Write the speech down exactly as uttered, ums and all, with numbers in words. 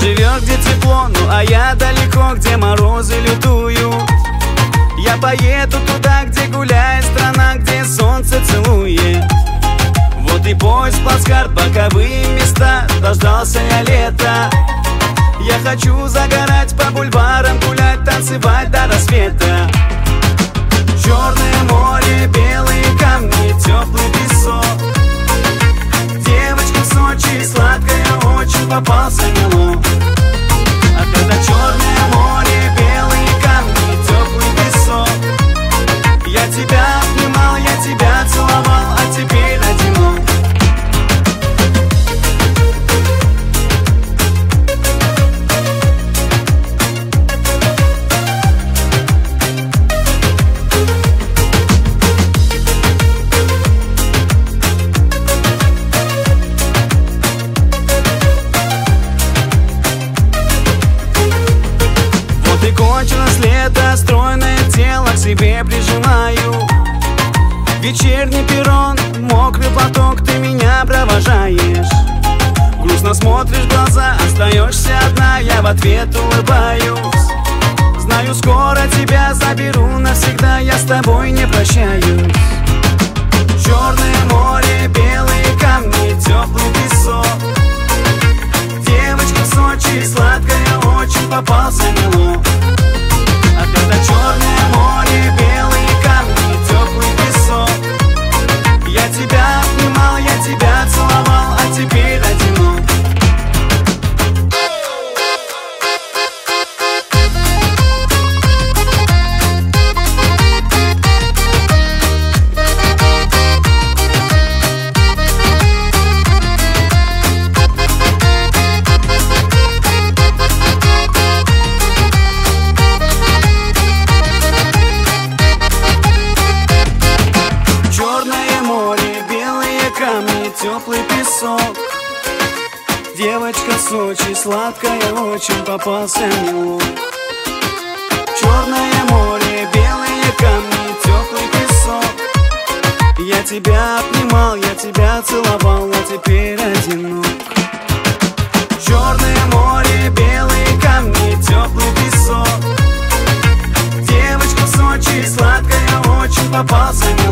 живешь, где тепло, ну а я далеко, где морозы лютую. Я поеду туда, где гуляет страна, где солнце целует. Вот и поезд, плацкарт, боковые места, дождался я лета. Я хочу загорать, по бульварам гулять, танцевать до рассвета. Черное море, белые камни, теплый песок. Девочка в Сочи, сладкая очень, попался мелок. А когда черное море, белые камни, теплый песок, я тебя обнимал, я тебя целовал, а теперь одинок. Кончилось лето, стройное тело к себе прижимаю. Вечерний перрон, мокрый платок, ты меня провожаешь. Грустно смотришь в глаза, остаешься одна, я в ответ улыбаюсь. Знаю, скоро тебя заберу навсегда, я с тобой не прощаюсь. Черное море, белые камни, теплый песок. Девочка в Сочи, сладкая очень, попался мелок. А когда черное море, белые камни, теплый песок, я тебя обнимал, я тебя целовал, а теперь одинок. Теплый песок. Девочка в Сочи, сладкая очень, попался мелок. Черное море, белые камни, теплый песок. Я тебя обнимал, я тебя целовал, а теперь одинок. Черное море, белые камни, теплый песок. Девочка в Сочи, сладкая очень, попался мелок.